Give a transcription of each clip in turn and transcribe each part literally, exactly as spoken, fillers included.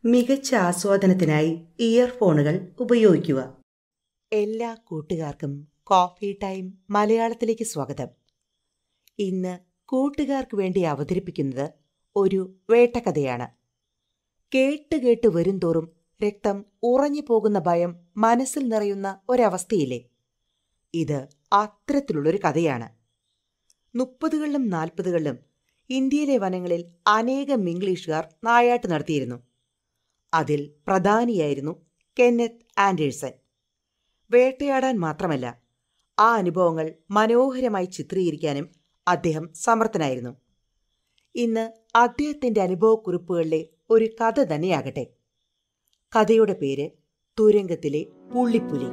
മികച്ച ആസ്വാദനത്തിനായി ഇയർഫോണുകൾ ഉപയോഗിക്കുക. എല്ലാ കൂട്ടുകാർക്കും കോഫി ടൈം മലയാളത്തിലേക്ക് സ്വാഗതം. ഇന്ന് കൂട്ടുകാർക്ക് വേണ്ടി അവതരിപ്പിക്കുന്നത് ഒരു വേട്ടക്കഥയാണ്. കേട്ട് കേട്ട് വരും തോറും രക്തം ഉറഞ്ഞു പോകുന്ന ഭയം മനസ്സിൽ നിറയുന്ന ഒരവസ്ഥയില്ലേ? ഇത് അത്തരത്തിലുള്ളൊരു കഥയാണ്. മുപ്പതുകളിലും നാൽപ്പതുകളിലും ഇന്ത്യയിലെ വനങ്ങളിൽ അനേകം ഇംഗ്ലീഷുകാർ നായാട്ട് നടത്തിയിരുന്നു. അതിൽ പ്രധാനിയായിരുന്നു കെന്നത്ത് ആൻഡേഴ്സൺ. വേട്ടയാടാൻ മാത്രമല്ല, ആ അനുഭവങ്ങൾ മനോഹരമായി ചിത്രീകരിക്കാനും അദ്ദേഹം സമർത്ഥനായിരുന്നു. ഇന്ന് അദ്ദേഹത്തിൻ്റെ അനുഭവക്കുറിപ്പുകളിലെ ഒരു കഥ തന്നെയാകട്ടെ. കഥയുടെ പേര് തുരങ്കത്തിലെ പുള്ളിപ്പുലി.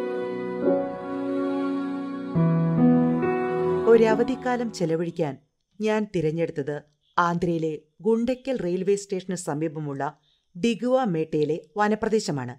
ഒരവധിക്കാലം ചെലവഴിക്കാൻ ഞാൻ തിരഞ്ഞെടുത്തത് ആന്ധ്രയിലെ ഗുണ്ടയ്ക്കൽ റെയിൽവേ സ്റ്റേഷന് സമീപമുള്ള ഡിഗുവ മേട്ടയിലെ വനപ്രദേശമാണ്.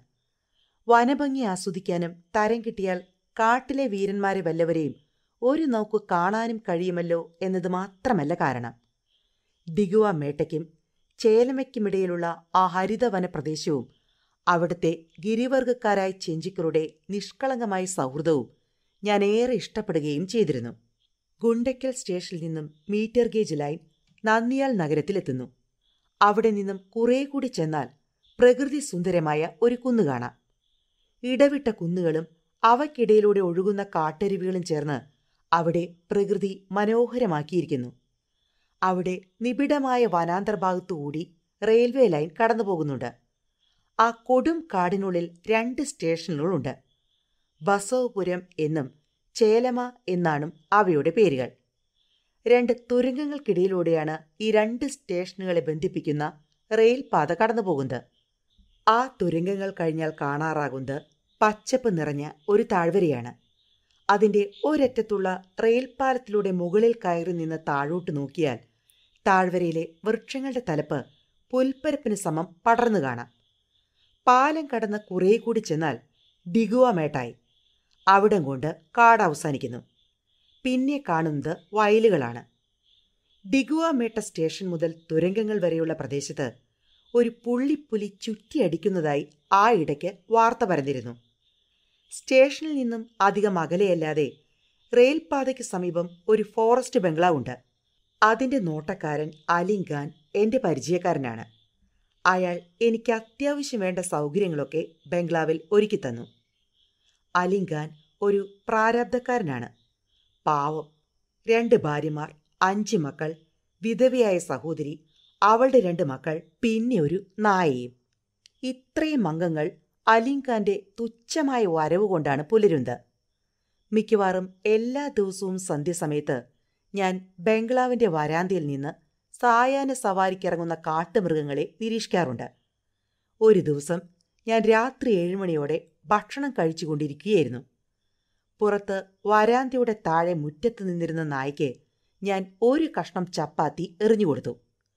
വനഭംഗി ആസ്വദിക്കാനും തരം കിട്ടിയാൽ കാട്ടിലെ വീരന്മാരെ വല്ലവരെയും ഒരു നോക്കു കാണാനും കഴിയുമല്ലോ എന്നത് മാത്രമല്ല കാരണം. ഡിഗുവ മേട്ടയ്ക്കും ചേലമയ്ക്കുമിടയിലുള്ള ആ ഹരിത വനപ്രദേശവും അവിടുത്തെ ഗിരിവർഗക്കാരായ ചെഞ്ചിക്കരുടെ നിഷ്കളങ്കമായ സൗഹൃദവും ഞാൻ ഏറെ ഇഷ്ടപ്പെടുകയും ചെയ്തിരുന്നു. ഗുണ്ടയ്ക്കൽ സ്റ്റേഷനിൽ നിന്നും മീറ്റർ ഗേജ് ലൈൻ നന്ദിയാൽ നഗരത്തിലെത്തുന്നു. അവിടെ നിന്നും കുറേ കൂടി ചെന്നാൽ പ്രകൃതി സുന്ദരമായ ഒരു കുന്നു കാണാം. ഇടവിട്ട കുന്നുകളും അവയ്ക്കിടയിലൂടെ ഒഴുകുന്ന കാട്ടരുവികളും ചേർന്ന് അവിടെ പ്രകൃതി മനോഹരമാക്കിയിരിക്കുന്നു. അവിടെ നിബിഡമായ വനാന്തർഭാഗത്തുകൂടി റെയിൽവേ ലൈൻ കടന്നു പോകുന്നുണ്ട്. ആ കൊടും കാടിനുള്ളിൽ രണ്ട് സ്റ്റേഷനുകളുണ്ട്. ബസവപുരം എന്നും ചേലമ എന്നാണ് അവയുടെ പേരുകൾ. രണ്ട് തുരങ്കങ്ങൾക്കിടയിലൂടെയാണ് ഈ രണ്ട് സ്റ്റേഷനുകളെ ബന്ധിപ്പിക്കുന്ന റെയിൽപാത കടന്നു പോകുന്നത്. ആ തുരങ്കങ്ങൾ കഴിഞ്ഞാൽ കാണാറാകുന്നത് പച്ചപ്പ് നിറഞ്ഞ ഒരു താഴ്വരയാണ്. അതിൻ്റെ ഒരറ്റത്തുള്ള റെയിൽപാലത്തിലൂടെ മുകളിൽ കയറി നിന്ന് താഴോട്ട് നോക്കിയാൽ താഴ്വരയിലെ വൃക്ഷങ്ങളുടെ തലപ്പ് പുൽപ്പരപ്പിന് സമം പടർന്നു കാണാം. പാലം കടന്ന് കുറേ കൂടി ചെന്നാൽ ഡിഗുവ മേട്ടായി. അവിടം കൊണ്ട് കാട് അവസാനിക്കുന്നു. പിന്നെ കാണുന്നത് വയലുകളാണ്. ഡിഗുവ മേട്ട സ്റ്റേഷൻ മുതൽ തുരങ്കങ്ങൾ വരെയുള്ള പ്രദേശത്ത് ഒരു പുള്ളിപ്പുലി ചുറ്റിയടിക്കുന്നതായി ആ ഇടയ്ക്ക് വാർത്ത പരന്നിരുന്നു. സ്റ്റേഷനിൽ നിന്നും അധികം അകലെയല്ലാതെ റെയിൽപാതയ്ക്ക് സമീപം ഒരു ഫോറസ്റ്റ് ബംഗ്ലാവുണ്ട്. അതിൻ്റെ നോട്ടക്കാരൻ അലിഖാൻ എൻ്റെ പരിചയക്കാരനാണ്. അയാൾ എനിക്ക് അത്യാവശ്യം വേണ്ട സൗകര്യങ്ങളൊക്കെ ബംഗ്ലാവിൽ ഒരുക്കിത്തന്നു. അലിഖാൻ ഒരു പ്രാരാബ്ധക്കാരനാണ്. പാവം. രണ്ട് ഭാര്യമാർ, അഞ്ച് മക്കൾ, വിധവയായ സഹോദരി, അവളുടെ രണ്ട് മക്കൾ, പിന്നെ ഒരു നായയും. ഇത്രയും അംഗങ്ങൾ അലിഖാന്റെ തുച്ഛമായ വരവ് കൊണ്ടാണ് പുലരുന്നത്. മിക്കവാറും എല്ലാ ദിവസവും സന്ധ്യസമയത്ത് ഞാൻ ബംഗ്ലാവിൻ്റെ വരാന്തയിൽ നിന്ന് സായാഹ്ന സവാരിക്കിറങ്ങുന്ന കാട്ടുമൃഗങ്ങളെ നിരീക്ഷിക്കാറുണ്ട്. ഒരു ദിവസം ഞാൻ രാത്രി ഏഴുമണിയോടെ ഭക്ഷണം കഴിച്ചുകൊണ്ടിരിക്കുകയായിരുന്നു. പുറത്ത് വരാന്തയുടെ താഴെ മുറ്റത്ത് നിന്നിരുന്ന നായ്ക്ക് ഞാൻ ഒരു കഷ്ണം ചപ്പാത്തി എറിഞ്ഞുകൊടുത്തു.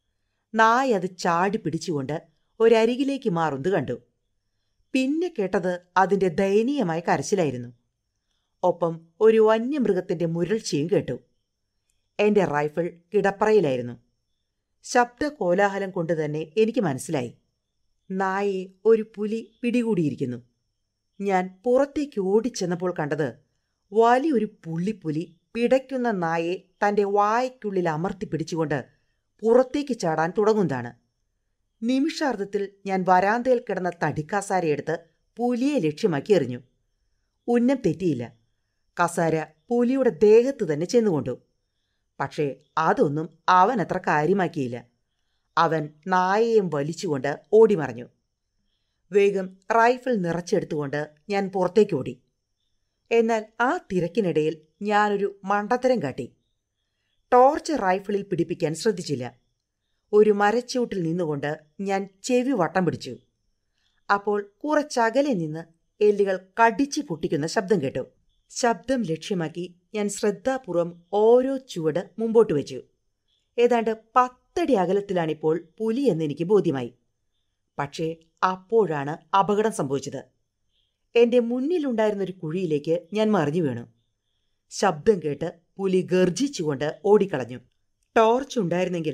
നായ അത് ചാടി പിടിച്ചുകൊണ്ട് ഒരരികിലേക്ക് മാറുന്നത് കണ്ടു. പിന്നെ കേട്ടത് അതിൻ്റെ ദയനീയമായ കരച്ചിലായിരുന്നു. ഒപ്പം ഒരു വന്യമൃഗത്തിൻ്റെ മുരൾച്ചയും കേട്ടു. എൻ്റെ റൈഫിൾ കിടപ്പറയിലായിരുന്നു. ശബ്ദ കോലാഹലം കൊണ്ട് തന്നെ എനിക്ക് മനസ്സിലായി, നായയെ ഒരു പുലി പിടികൂടിയിരിക്കുന്നു. ഞാൻ പുറത്തേക്ക് ഓടിച്ചെന്നപ്പോൾ കണ്ടത് വലിയൊരു പുള്ളിപ്പുലി പിടയ്ക്കുന്ന നായയെ തൻ്റെ വായ്ക്കുള്ളിൽ അമർത്തി പിടിച്ചുകൊണ്ട് പുറത്തേക്ക് ചാടാൻ തുടങ്ങുന്നതാണ്. നിമിഷാർദ്ധത്തിൽ ഞാൻ വരാന്തയിൽ കിടന്ന തടിക്കാസാരയെടുത്ത് പുലിയെ ലക്ഷ്യമാക്കി എറിഞ്ഞു. ഉന്നം തെറ്റിയില്ല. കസാര പുലിയുടെ ദേഹത്ത് തന്നെ ചെന്നുകൊണ്ടു. പക്ഷേ അതൊന്നും അവൻ അത്ര കാര്യമാക്കിയില്ല. അവൻ നായയെയും വലിച്ചുകൊണ്ട് ഓടിമറഞ്ഞു. വേഗം റൈഫിൾ നിറച്ചെടുത്തുകൊണ്ട് ഞാൻ പുറത്തേക്ക് ഓടി. എന്നാൽ ആ തിരക്കിനിടയിൽ ഞാനൊരു മണ്ടത്തരം കാട്ടി. ടോർച്ച് റൈഫിളിൽ പിടിപ്പിക്കാൻ ശ്രദ്ധിച്ചില്ല. ഒരു മരച്ചൂട്ടിൽ നിന്നുകൊണ്ട് ഞാൻ ചെവി വട്ടം പിടിച്ചു. അപ്പോൾ കുറച്ചകലെ നിന്ന് എല്ലുകൾ കടിച്ചു പൊട്ടിക്കുന്ന ശബ്ദം കേട്ടു. ശബ്ദം ലക്ഷ്യമാക്കി ഞാൻ ശ്രദ്ധാപൂർവം ഓരോ ചുവട് മുമ്പോട്ട് വെച്ചു. ഏതാണ്ട് പത്തടി അകലത്തിലാണിപ്പോൾ പുലി എന്ന് എനിക്ക് ബോധ്യമായി. പക്ഷേ അപ്പോഴാണ് അപകടം സംഭവിച്ചത്. എൻ്റെ മുന്നിലുണ്ടായിരുന്നൊരു കുഴിയിലേക്ക് ഞാൻ മറിഞ്ഞു വീണു. ശബ്ദം കേട്ട് പുലി ഗർജിച്ചുകൊണ്ട് ഓടിക്കളഞ്ഞു. ടോർച്ച് ഉണ്ടായിരുന്നെങ്കിൽ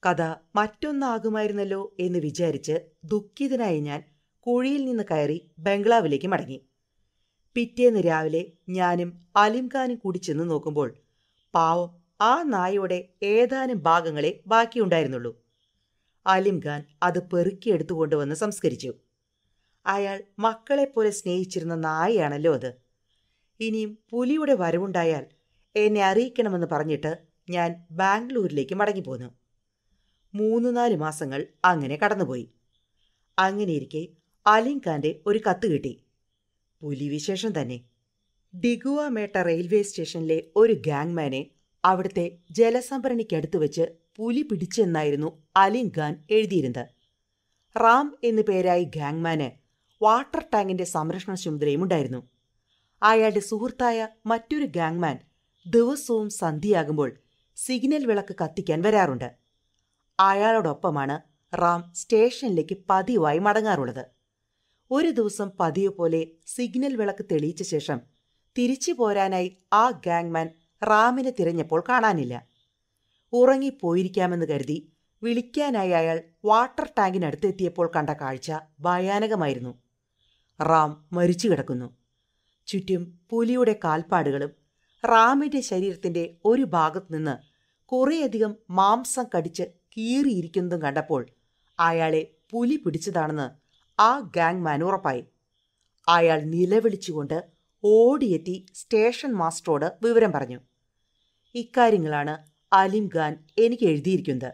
കഥ മറ്റൊന്നാകുമായിരുന്നല്ലോ എന്ന് വിചാരിച്ച് ദുഃഖിതനായി ഞാൻ കുഴിയിൽ നിന്ന് കയറി ബംഗ്ലാവിലേക്ക് മടങ്ങി. പിറ്റേന്ന് രാവിലെ ഞാനും അലിംഖാനും കൂടി ചെന്ന് നോക്കുമ്പോൾ പാവം ആ നായയുടെ ഏതാനും ഭാഗങ്ങളെ ബാക്കിയുണ്ടായിരുന്നുള്ളൂ. അലിംഖാൻ അത് പെറുക്കിയെടുത്തുകൊണ്ടുവന്ന് സംസ്കരിച്ചു. അയാൾ മക്കളെപ്പോലെ സ്നേഹിച്ചിരുന്ന നായയാണല്ലോ അത്. ഇനിയും പുലിയുടെ വരവുണ്ടായാൽ എന്നെ അറിയിക്കണമെന്ന് പറഞ്ഞിട്ട് ഞാൻ ബാംഗ്ലൂരിലേക്ക് മടങ്ങിപ്പോന്നു. മൂന്ന് നാല് മാസങ്ങൾ അങ്ങനെ കടന്നുപോയി. അങ്ങനെയിരിക്കെ അലിംഖാന്റെ ഒരു കത്ത് കിട്ടി. പുലിവിശേഷം തന്നെ. ഡിഗുവ മേട്ട റെയിൽവേ സ്റ്റേഷനിലെ ഒരു ഗാങ്മാനെ അവിടുത്തെ ജലസംഭരണിക്കടുത്ത് വെച്ച് പുലി പിടിച്ചെന്നായിരുന്നു അലിംഖാൻ എഴുതിയിരുന്നത്. റാം എന്നു പേരായി ഗാങ്മാന് വാട്ടർ ടാങ്കിന്റെ സംരക്ഷണ ചുമതലയും ഉണ്ടായിരുന്നു. അയാളുടെ സുഹൃത്തായ മറ്റൊരു ഗാങ്മാൻ ദിവസവും സന്ധ്യയാകുമ്പോൾ സിഗ്നൽ വിളക്ക് കത്തിക്കാൻ വരാറുണ്ട്. അയാളോടൊപ്പമാണ് റാം സ്റ്റേഷനിലേക്ക് പതിവായി മടങ്ങാറുള്ളത്. ഒരു ദിവസം പതിവ് പോലെ സിഗ്നൽ വിളക്ക് തെളിയിച്ച ശേഷം തിരിച്ചു പോരാനായി ആ ഗാങ്മാൻ റാമിനെ തിരഞ്ഞപ്പോൾ കാണാനില്ല. ഉറങ്ങിപ്പോയിരിക്കാമെന്ന് കരുതി വിളിക്കാനായി അയാൾ വാട്ടർ ടാങ്കിനടുത്തെത്തിയപ്പോൾ കണ്ട കാഴ്ച ഭയാനകമായിരുന്നു. റാം മരിച്ചു കിടക്കുന്നു. ചുറ്റും പുലിയുടെ കാൽപ്പാടുകളും റാമിന്റെ ശരീരത്തിന്റെ ഒരു ഭാഗത്തു നിന്ന് കുറേയധികം മാംസം കടിച്ച് കീറിയിരിക്കുന്നതും കണ്ടപ്പോൾ അയാളെ പുലി പിടിച്ചതാണെന്ന് ആ ഗാങ്മാൻ ഉറപ്പായി. അയാൾ നിലവിളിച്ചുകൊണ്ട് ഓടിയെത്തി സ്റ്റേഷൻ മാസ്റ്ററോട് വിവരം പറഞ്ഞു. ഇക്കാര്യങ്ങളാണ് അലിംഖാൻ എനിക്ക് എഴുതിയിരിക്കുന്നത്.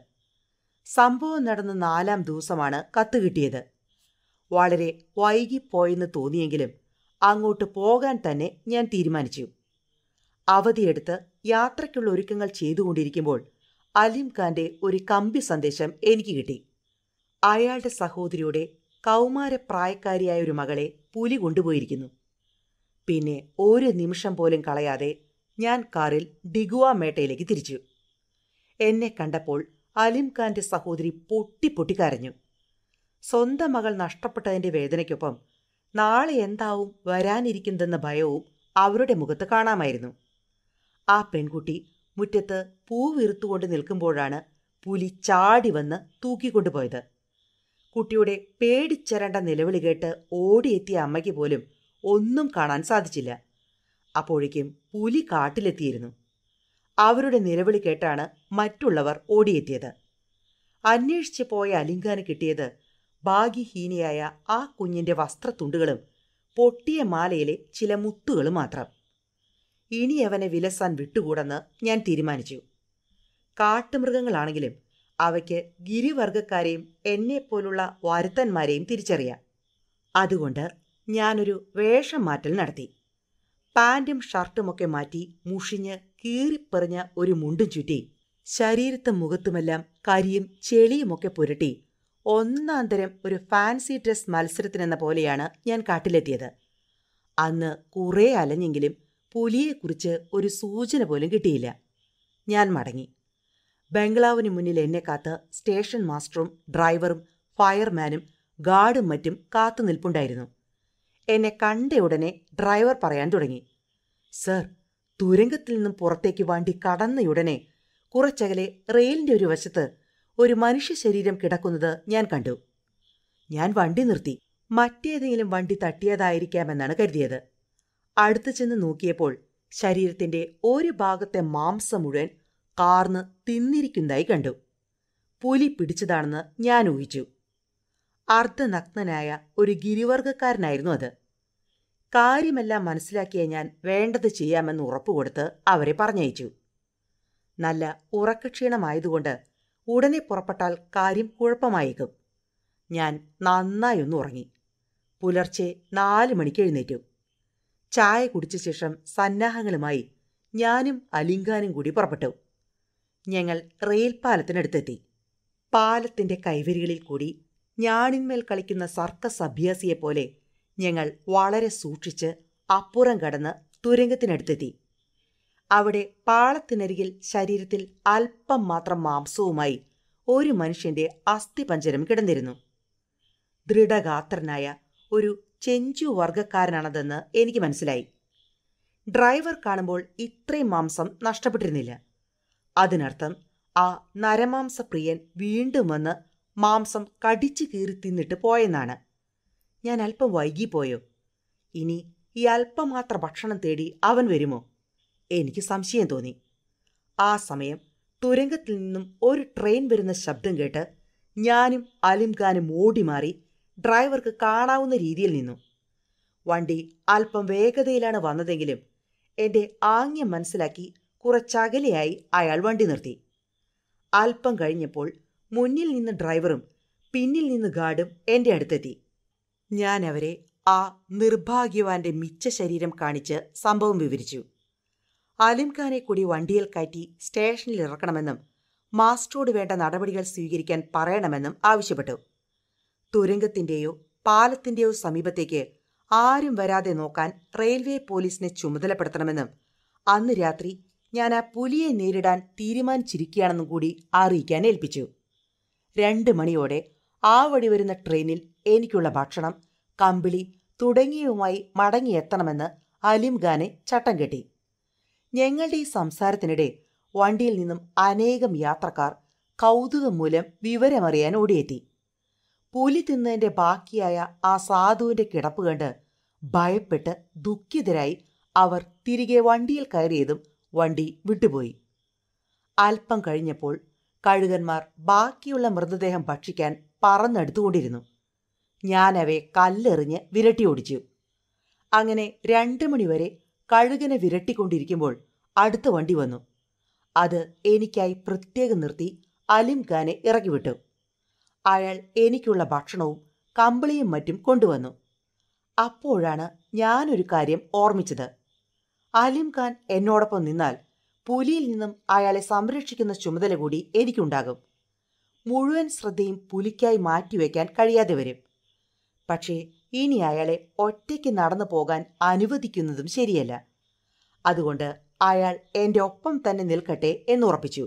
സംഭവം നടന്ന നാലാം ദിവസമാണ് കത്ത് കിട്ടിയത്. വളരെ വൈകിപ്പോയെന്ന് തോന്നിയെങ്കിലും അങ്ങോട്ട് പോകാൻ തന്നെ ഞാൻ തീരുമാനിച്ചു. അവധിയെടുത്ത് യാത്രയ്ക്കുള്ള ഒരുക്കങ്ങൾ ചെയ്തുകൊണ്ടിരിക്കുമ്പോൾ അലിംഖാന്റെ ഒരു കമ്പി സന്ദേശം എനിക്ക് കിട്ടി. അയാളുടെ സഹോദരിയുടെ കൗമാരപ്രായക്കാരിയായ ഒരു മകളെ പുലി കൊണ്ടുപോയിരിക്കുന്നു. പിന്നെ ഒരു നിമിഷം പോലും കളയാതെ ഞാൻ കാറിൽ ഡിഗുവ മേട്ടയിലേക്ക് തിരിച്ചു. എന്നെ കണ്ടപ്പോൾ അലിംഖാന്റെ സഹോദരി പൊട്ടിപ്പൊട്ടി കരഞ്ഞു. സ്വന്തം മകൾ നഷ്ടപ്പെട്ടതിന്റെ വേദനയ്ക്കൊപ്പം നാളെ എന്താവും വരാനിരിക്കുന്നതെന്ന ഭയവും അവരുടെ മുഖത്ത് കാണാമായിരുന്നു. ആ പെൺകുട്ടി മുറ്റത്ത് പൂവിറുത്തുകൊണ്ട് നിൽക്കുമ്പോഴാണ് പുലി ചാടി വന്ന് തൂക്കിക്കൊണ്ടുപോയത്. കുട്ടിയുടെ പേടിച്ചരണ്ട നിലവിളി കേട്ട് ഓടിയെത്തിയ അമ്മയ്ക്ക് പോലും ഒന്നും കാണാൻ സാധിച്ചില്ല. അപ്പോഴേക്കും പുലി കാട്ടിലെത്തിയിരുന്നു. അവരുടെ നിലവിളി കേട്ടാണ് മറ്റുള്ളവർ ഓടിയെത്തിയത്. അന്വേഷിച്ച് പോയ അലിംഖാന് കിട്ടിയത് ഭാഗ്യഹീനിയായ ആ കുഞ്ഞിന്റെ വസ്ത്രത്തുണ്ടുകളും പൊട്ടിയ മാലയിലെ ചില മുത്തുകളും മാത്രം. ഇനി അവനെ വിലസാൻ വിട്ടുകൂടെന്ന് ഞാൻ തീരുമാനിച്ചു. കാട്ടുമൃഗങ്ങളാണെങ്കിലും അവയ്ക്ക് ഗിരിവർഗക്കാരെയും എന്നെപ്പോലുള്ള വരുത്തന്മാരെയും തിരിച്ചറിയാം. അതുകൊണ്ട് ഞാനൊരു വേഷം മാറ്റൽ നടത്തി. പാൻറ്റും ഷർട്ടുമൊക്കെ മാറ്റി മുഷിഞ്ഞ് കീറിപ്പെറിഞ്ഞ ഒരു മുണ്ടും ചുറ്റി ശരീരത്തും മുഖത്തുമെല്ലാം കരിയും ചെളിയുമൊക്കെ പുരട്ടി ഒന്നാന്തരം ഒരു ഫാൻസി ഡ്രസ് മത്സരത്തിനെന്ന പോലെയാണ് ഞാൻ കാട്ടിലെത്തിയത്. അന്ന് കുറേ അലഞ്ഞെങ്കിലും പുലിയെക്കുറിച്ച് ഒരു സൂചന പോലും കിട്ടിയില്ല. ഞാൻ മടങ്ങി. ബംഗ്ലാവിന് മുന്നിൽ എന്നെ കാത്ത് സ്റ്റേഷൻ മാസ്റ്ററും ഡ്രൈവറും ഫയർമാനും ഗാർഡും മറ്റും കാത്തു നിൽപ്പുണ്ടായിരുന്നു. എന്നെ കണ്ട ഉടനെ ഡ്രൈവർ പറയാൻ തുടങ്ങി, സർ, തുരങ്കത്തിൽ നിന്നും പുറത്തേക്ക് വണ്ടി കടന്നയുടനെ കുറച്ചകലെ റെയിലിന്റെ ഒരു വശത്ത് ഒരു മനുഷ്യ ശരീരം കിടക്കുന്നത് ഞാൻ കണ്ടു. ഞാൻ വണ്ടി നിർത്തി. മറ്റേതെങ്കിലും വണ്ടി തട്ടിയതായിരിക്കാമെന്നാണ് കരുതിയത്. അടുത്തു ചെന്ന് നോക്കിയപ്പോൾ ശരീരത്തിന്റെ ഒരു ഭാഗത്തെ മാംസം മുഴുവൻ കാർന്ന് തിന്നിരിക്കുന്നതായി കണ്ടു. പുലി പിടിച്ചതാണെന്ന് ഞാൻ ഊഹിച്ചു. അർദ്ധനഗ്നനായ ഒരു ഗിരിവർഗക്കാരനായിരുന്നു അത്. കാര്യമെല്ലാം മനസ്സിലാക്കിയ ഞാൻ വേണ്ടത് ചെയ്യാമെന്ന് ഉറപ്പുകൊടുത്ത് അവരെ പറഞ്ഞയച്ചു. നല്ല ഉറക്കക്ഷീണമായതുകൊണ്ട് ഉടനെ പുറപ്പെട്ടാൽ കാര്യം കുഴപ്പമായേക്കും. ഞാൻ നന്നായൊന്ന് ഉറങ്ങി. പുലർച്ചെ നാല് മണിക്ക് എഴുന്നേറ്റു. ചായ കുടിച്ച ശേഷം സന്നാഹങ്ങളുമായി ഞാനും അലിംഖാനും കൂടി പുറപ്പെട്ടു. ഞങ്ങൾ റെയിൽ പാലത്തിനടുത്തെത്തി. പാലത്തിന്റെ കൈവരികളിൽ കൂടി ഞാണിന്മേൽ കളിക്കുന്ന സർക്കസ് അഭ്യാസിയെപ്പോലെ ഞങ്ങൾ വളരെ സൂക്ഷിച്ച് അപ്പുറം കടന്ന് തുരങ്കത്തിനടുത്തെത്തി. അവിടെ പാളത്തിനരികിൽ ശരീരത്തിൽ അല്പം മാത്രം മാംസവുമായി ഒരു മനുഷ്യന്റെ അസ്ഥിപഞ്ജരം കിടന്നിരുന്നു. ദൃഢഗാത്രനായ ഒരു ചെഞ്ചു വർഗക്കാരനാണതെന്ന് എനിക്ക് മനസ്സിലായി. ഡ്രൈവർ കാണുമ്പോൾ ഇത്രയും മാംസം നഷ്ടപ്പെട്ടിരുന്നില്ല. അതിനർത്ഥം ആ നരമാംസപ്രിയൻ വീണ്ടും വന്ന് മാംസം കടിച്ചു കീറി തിന്നിട്ട് പോയെന്നാണ്. ഞാൻ അല്പം വൈകിപ്പോയോ? ഇനി ഈ അല്പമാത്ര ഭക്ഷണം തേടി അവൻ വരുമോ? എനിക്ക് സംശയം തോന്നി. ആ സമയം തുരങ്കത്തിൽ നിന്നും ഒരു ട്രെയിൻ വരുന്ന ശബ്ദം കേട്ട് ഞാനും അലിംഖാനും ഓടിമാറി ഡ്രൈവർക്ക് കാണാവുന്ന രീതിയിൽ നിന്നു. വണ്ടി അല്പം വേഗതയിലാണ് വന്നതെങ്കിലും എൻ്റെ ആംഗ്യം മനസ്സിലാക്കി കുറച്ചകലെയായി അയാൾ വണ്ടി നിർത്തി. അല്പം കഴിഞ്ഞപ്പോൾ മുന്നിൽ നിന്ന് ഡ്രൈവറും പിന്നിൽ നിന്ന് ഗാർഡും എൻ്റെ അടുത്തെത്തി. ഞാൻ അവരെ ആ നിർഭാഗ്യവാന്റെ മിച്ച ശരീരം കാണിച്ച് സംഭവം വിവരിച്ചു. അലിംഖാനെ കൂടി വണ്ടിയിൽ കയറ്റി സ്റ്റേഷനിൽ ഇറക്കണമെന്നും മാസ്റ്ററോട് വേണ്ട നടപടികൾ സ്വീകരിക്കാൻ പറയണമെന്നും ആവശ്യപ്പെട്ടു. തുരങ്കത്തിൻ്റെയോ പാലത്തിൻ്റെയോ സമീപത്തേക്ക് ആരും വരാതെ നോക്കാൻ റെയിൽവേ പോലീസിനെ ചുമതലപ്പെടുത്തണമെന്നും അന്ന് രാത്രി ഞാൻ ആ പുലിയെ നേരിടാൻ തീരുമാനിച്ചിരിക്കുകയാണെന്നും കൂടി അറിയിക്കാൻ ഏൽപ്പിച്ചു. രണ്ട് മണിയോടെ ആ വഴി വരുന്ന ട്രെയിനിൽ എനിക്കുള്ള ഭക്ഷണം, കമ്പിളി തുടങ്ങിയവുമായി മടങ്ങിയെത്തണമെന്ന് അലിംഖാനെ ചട്ടം കെട്ടി. ഞങ്ങളുടെ ഈ സംസാരത്തിനിടെ വണ്ടിയിൽ നിന്നും അനേകം യാത്രക്കാർ കൗതുകം മൂലം വിവരമറിയാൻ ഓടിയെത്തി. പുലി തിന്നതിൻ്റെ ബാക്കിയായ ആ സാധുവിൻ്റെ കിടപ്പ് കണ്ട് ഭയപ്പെട്ട് ദുഃഖിതരായി അവർ തിരികെ വണ്ടിയിൽ കയറിയതും വണ്ടി വിട്ടുപോയി. അല്പം കഴിഞ്ഞപ്പോൾ കഴുകന്മാർ ബാക്കിയുള്ള മൃതദേഹം ഭക്ഷിക്കാൻ പറന്നെടുത്തുകൊണ്ടിരുന്നു. ഞാനവയെ കല്ലെറിഞ്ഞ് വിരട്ടി ഓടിച്ചു. അങ്ങനെ രണ്ട് മണിവരെ കഴുകനെ വിരട്ടിക്കൊണ്ടിരിക്കുമ്പോൾ അടുത്ത വണ്ടി വന്നു. അത് എനിക്കായി പ്രത്യേകം നിർത്തി അലിംഖാനെ ഇറക്കിവിട്ടു. അയാൾ എനിക്കുള്ള ഭക്ഷണവും കമ്പിളിയും മറ്റും കൊണ്ടുവന്നു. അപ്പോഴാണ് ഞാനൊരു കാര്യം ഓർമ്മിച്ചത്. അലിംഖാൻ എന്നോടൊപ്പം നിന്നാൽ പുലിയിൽ നിന്നും അയാളെ സംരക്ഷിക്കുന്ന ചുമതല കൂടി എനിക്കുണ്ടാകും. മുഴുവൻ ശ്രദ്ധയും പുലിക്കായി മാറ്റിവെക്കാൻ കഴിയാതെ വരും. പക്ഷേ ഇനി അയാളെ ഒറ്റയ്ക്ക് നടന്നു പോകാൻ അനുവദിക്കുന്നതും ശരിയല്ല. അതുകൊണ്ട് അയാൾ എൻ്റെ ഒപ്പം തന്നെ നിൽക്കട്ടെ എന്നുറപ്പിച്ചു.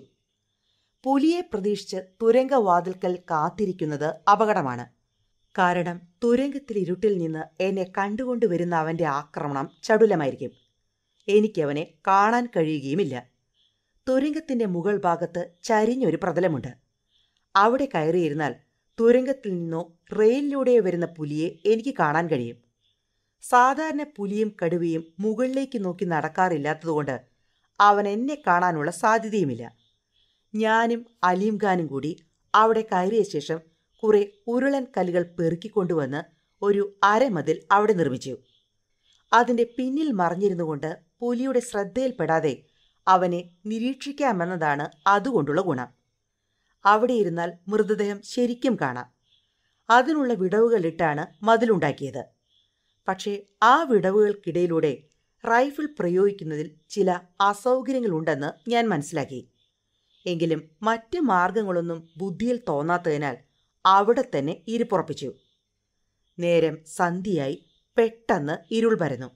പുലിയെ പ്രതീക്ഷിച്ച് തുരങ്കവാതിൽക്കൽ കാത്തിരിക്കുന്നത് അപകടമാണ്. കാരണം തുരങ്കത്തിൽ ഇരുട്ടിൽ നിന്ന് എന്നെ കണ്ടുകൊണ്ടുവരുന്ന അവൻ്റെ ആക്രമണം ചടുലമായിരിക്കും. എനിക്കവനെ കാണാൻ കഴിയുകയുമില്ല. തുരങ്കത്തിൻ്റെ മുകൾ ഭാഗത്ത് ചരിഞ്ഞൊരു പ്രതലമുണ്ട്. അവിടെ കയറിയിരുന്നാൽ തുരങ്കത്തിൽ നിന്നോ റെയിലിലൂടെയോ വരുന്ന പുലിയെ എനിക്ക് കാണാൻ കഴിയും. സാധാരണ പുലിയും കടുവയും മുകളിലേക്ക് നോക്കി നടക്കാറില്ലാത്തതുകൊണ്ട് അവൻ എന്നെ കാണാനുള്ള സാധ്യതയുമില്ല. ഞാനും അലിംഖാനും കൂടി അവിടെ കയറിയ ശേഷം കുറെ ഉരുളൻ കല്ലുകൾ പെറുക്കിക്കൊണ്ടുവന്ന് ഒരു അരമതിൽ അവിടെ നിർമ്മിച്ചു. അതിൻ്റെ പിന്നിൽ മറിഞ്ഞിരുന്നുകൊണ്ട് പുലിയുടെ ശ്രദ്ധയിൽപ്പെടാതെ അവനെ നിരീക്ഷിക്കാമെന്നതാണ് അതുകൊണ്ടുള്ള ഗുണം. അവിടെ ഇരുന്നാൽ മൃതദേഹം ശരിക്കും കാണാം. അതിനുള്ള വിടവുകളിട്ടാണ് മതിലുണ്ടാക്കിയത്. പക്ഷേ ആ വിടവുകൾക്കിടയിലൂടെ റൈഫിൾ പ്രയോഗിക്കുന്നതിൽ ചില അസൗകര്യങ്ങളുണ്ടെന്ന് ഞാൻ മനസ്സിലാക്കി. എങ്കിലും മറ്റ് മാർഗങ്ങളൊന്നും ബുദ്ധിയിൽ തോന്നാത്തതിനാൽ അവിടെ തന്നെ ഇരിപ്പുറപ്പിച്ചു. നേരം സന്ധ്യയായി. പെട്ടെന്ന് ഇരുൾ പരന്നു.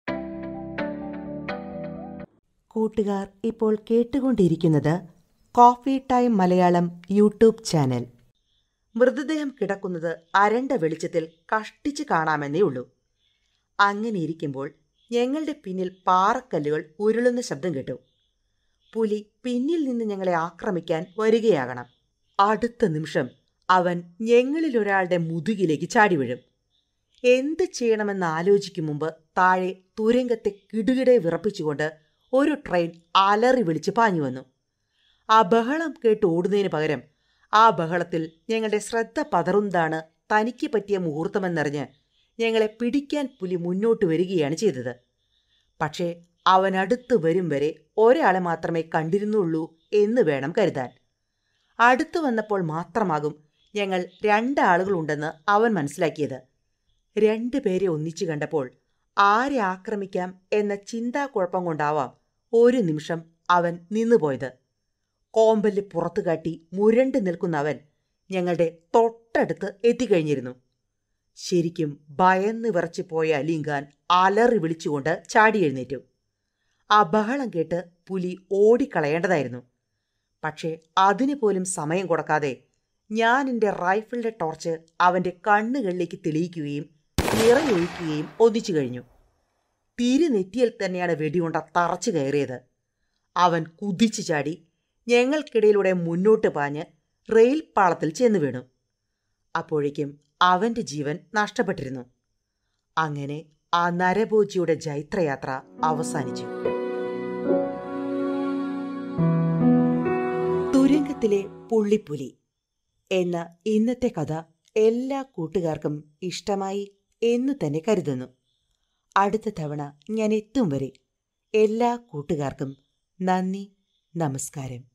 കൂട്ടുകാർ ഇപ്പോൾ കേട്ടുകൊണ്ടിരിക്കുന്നത് coffee time Malayalam YouTube channel. മൃതദേഹം കിടക്കുന്നത് അരണ്ട വെളിച്ചത്തിൽ കഷ്ടിച്ച് കാണാമെന്നേ ഉള്ളൂ. അങ്ങനെ ഇരിക്കുമ്പോൾ ഞങ്ങളുടെ പിന്നിൽ പാറക്കല്ലുകൾ ഉരുളുന്ന ശബ്ദം കേട്ടു. പുലി പിന്നിൽ നിന്ന് ഞങ്ങളെ ആക്രമിക്കാൻ വരികയാകണം. അടുത്ത നിമിഷം അവൻ ഞങ്ങളിലൊരാളുടെ മുതുകിലേക്ക് ചാടി വീഴും. എന്ത് ചെയ്യണമെന്ന് ആലോചിക്കും മുമ്പ് താഴെ തുരങ്കത്തെ കിടുകിടെ വിറപ്പിച്ചുകൊണ്ട് ഒരു ട്രെയിൻ അലറി വിളിച്ച് പാഞ്ഞു വന്നു. ആ ബഹളം കേട്ട് ഓടുന്നതിന് പകരം ആ ബഹളത്തിൽ ഞങ്ങളുടെ ശ്രദ്ധ പതറുന്നതാണ് തനിക്ക് പറ്റിയ മുഹൂർത്തമെന്നറിഞ്ഞ് ഞങ്ങളെ പിടിക്കാൻ പുലി മുന്നോട്ട് വരികയാണ് ചെയ്തത്. പക്ഷേ അവനടുത്ത് വരും വരെ ഒരാളെ മാത്രമേ കണ്ടിരുന്നുള്ളൂ എന്ന് വേണം കരുതാൻ. അടുത്തു വന്നപ്പോൾ മാത്രമാകും ഞങ്ങൾ രണ്ടാളുകളുണ്ടെന്ന് അവൻ മനസ്സിലാക്കിയത്. രണ്ടു പേരെ ഒന്നിച്ചു കണ്ടപ്പോൾ ആരെ ആക്രമിക്കാം എന്ന ചിന്താക്കുഴപ്പം കൊണ്ടാവാം ഒരു നിമിഷം അവൻ നിന്നുപോയത്. കോമ്പല് പുറത്തു കാട്ടി മുരണ്ടു നിൽക്കുന്ന അവൻ ഞങ്ങളുടെ തൊട്ടടുത്ത് എത്തിക്കഴിഞ്ഞിരുന്നു. ശരിക്കും ഭയന്ന് വിറച്ചു പോയ അലിംഖാൻ അലറി വിളിച്ചുകൊണ്ട് ചാടി എഴുന്നേറ്റു. ആ ബഹളം കേട്ട് പുലി ഓടിക്കളയേണ്ടതായിരുന്നു. പക്ഷേ അതിനു പോലും സമയം കൊടുക്കാതെ ഞാൻ എൻ്റെ റൈഫിളിൻ്റെ ടോർച്ച് അവൻ്റെ കണ്ണുകളിലേക്ക് തെളിയിക്കുകയും നിറയൊഴിക്കുകയും ഒന്നിച്ചു കഴിഞ്ഞു. തിരുനെറ്റിയിൽ തന്നെയാണ് വെടിയുണ്ട തറച്ചു കയറിയത്. അവൻ കുതിച്ചു ചാടി ഞങ്ങൾക്കിടയിലൂടെ മുന്നോട്ട് പാഞ്ഞ് റെയിൽ പാളത്തിൽ ചെന്നു വീണു. അപ്പോഴേക്കും അവന്റെ ജീവൻ നഷ്ടപ്പെട്ടിരുന്നു. അങ്ങനെ ആ നരഭോജിയുടെ ജൈത്രയാത്ര അവസാനിച്ചു. തുരങ്കത്തിലെ പുള്ളിപ്പുലി എന്ന ഇന്നത്തെ കഥ എല്ലാ കൂട്ടുകാർക്കും ഇഷ്ടമായി എന്നു തന്നെ കരുതുന്നു. അടുത്ത തവണ ഞാൻ എത്തും വരെ എല്ലാ കൂട്ടുകാർക്കും നന്ദി, നമസ്കാരം.